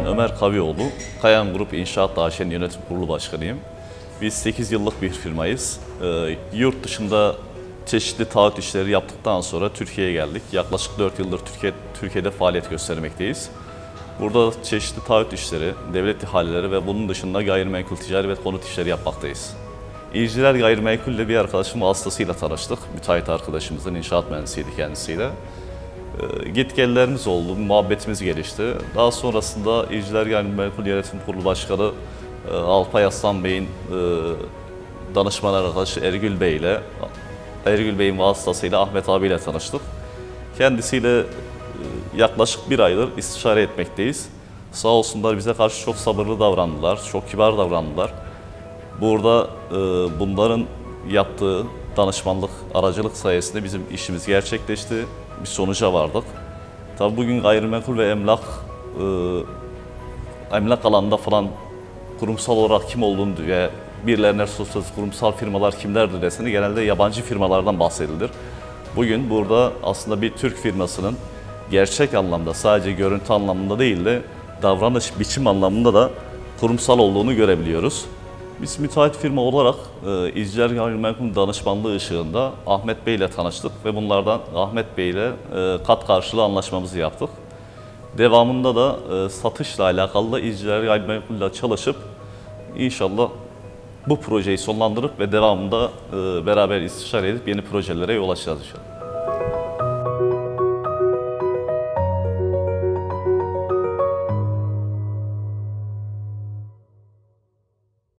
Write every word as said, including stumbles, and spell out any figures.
Ben Ömer Kavioğlu, Kayan Grup İnşaat A Ş'nin yönetim kurulu başkanıyım. Biz sekiz yıllık bir firmayız. Ee, yurt dışında çeşitli taahhüt işleri yaptıktan sonra Türkiye'ye geldik. Yaklaşık dört yıldır Türkiye, Türkiye'de faaliyet göstermekteyiz. Burada çeşitli taahhüt işleri, devlet ihaleleri ve bunun dışında gayrimenkul ticari ve konut işleri yapmaktayız. İzciler Gayrimenkul ile bir arkadaşım vasıtasıyla tanıştık. Müteahhit arkadaşımızın, inşaat mühendisiydi kendisiyle. E, git gellerimiz oldu, muhabbetimiz gelişti. Daha sonrasında İzciler Gayrimenkul Yönetim Kurulu Başkanı e, Alpay Aslan Bey'in e, danışman arkadaşı Ergül Bey ile, Ergül Bey'in vasıtasıyla Ahmet abiyle tanıştık. Kendisiyle e, yaklaşık bir aydır istişare etmekteyiz. Sağ olsunlar bize karşı çok sabırlı davrandılar, çok kibar davrandılar. Burada e, bunların yaptığı danışmanlık, aracılık sayesinde bizim işimiz gerçekleşti. Bir sonuca vardık. Tabii bugün gayrimenkul ve emlak, e, emlak alanında falan kurumsal olarak kim olduğunu ve birilerine sorsanız kurumsal firmalar kimlerdir deseniz genelde yabancı firmalardan bahsedilir. Bugün burada aslında bir Türk firmasının gerçek anlamda, sadece görüntü anlamında değil de davranış, biçim anlamında da kurumsal olduğunu görebiliyoruz. Biz müteahhit firma olarak e, İzciler Gayrimenkul danışmanlığı ışığında Ahmet Bey ile tanıştık ve bunlardan Ahmet Bey ile e, kat karşılığı anlaşmamızı yaptık. Devamında da e, satışla alakalı da İzciler Gayrimenkul ile çalışıp inşallah bu projeyi sonlandırıp ve devamında e, beraber istişare edip yeni projelere yol açacağız inşallah.